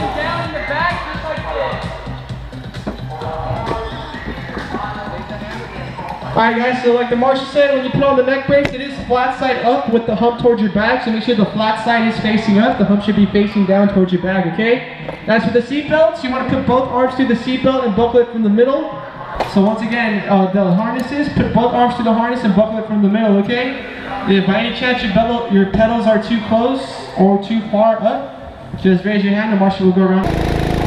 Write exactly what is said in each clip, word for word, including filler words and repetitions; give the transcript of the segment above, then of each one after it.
facing down in the back, just like this. Alright guys, so like the marshal said, when you put on the neck brace, it is flat side up with the hump towards your back, so make sure the flat side is facing up, the hump should be facing down towards your back, okay? As for the seat belts, you want to put both arms through the seat belt and buckle it from the middle. So once again, uh, the harnesses, put both arms through the harness and buckle it from the middle, okay? If by any chance your, bellow, your pedals are too close or too far up, just raise your hand and marshal will go around.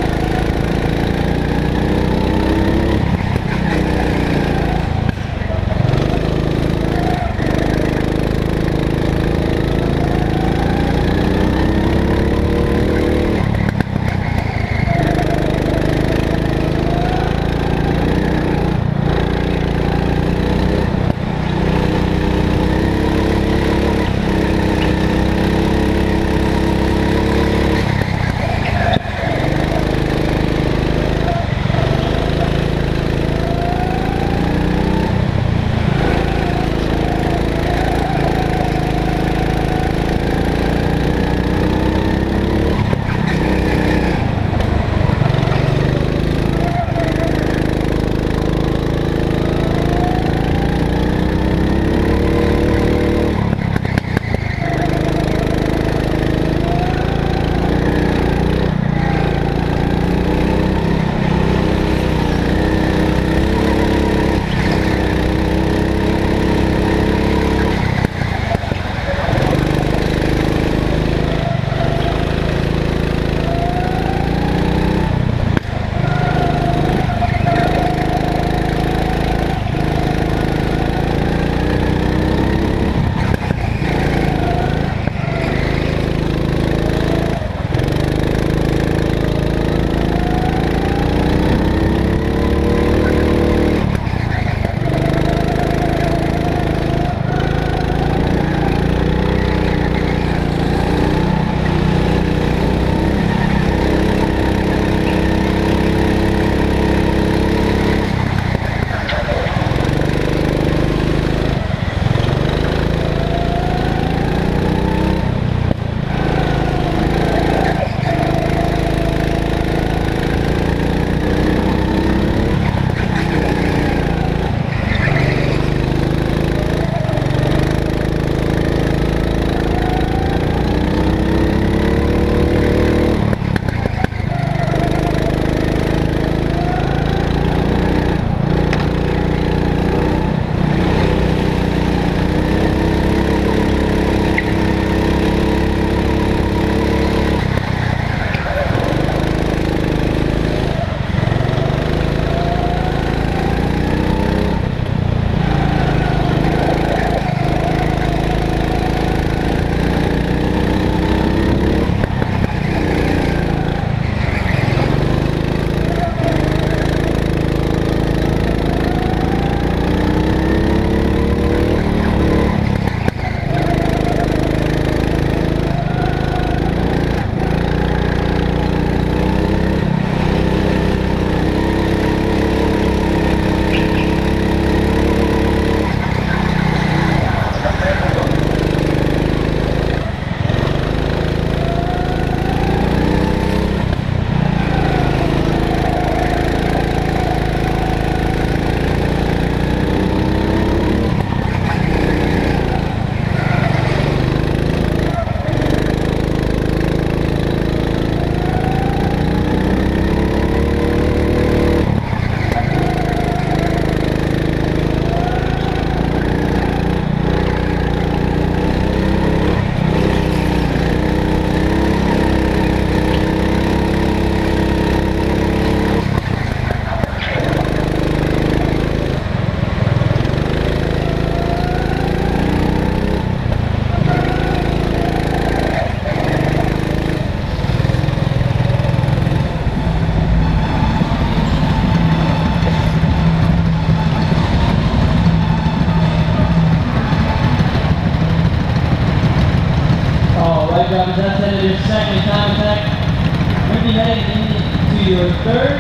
drivers, that's headed your second time attack. We'll be heading into your third.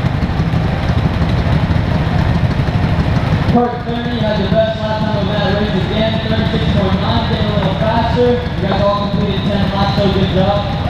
Kart thirty had the best lap time of that race again, thirty-six point nine, getting a little faster. You guys all completed ten laps, so good job.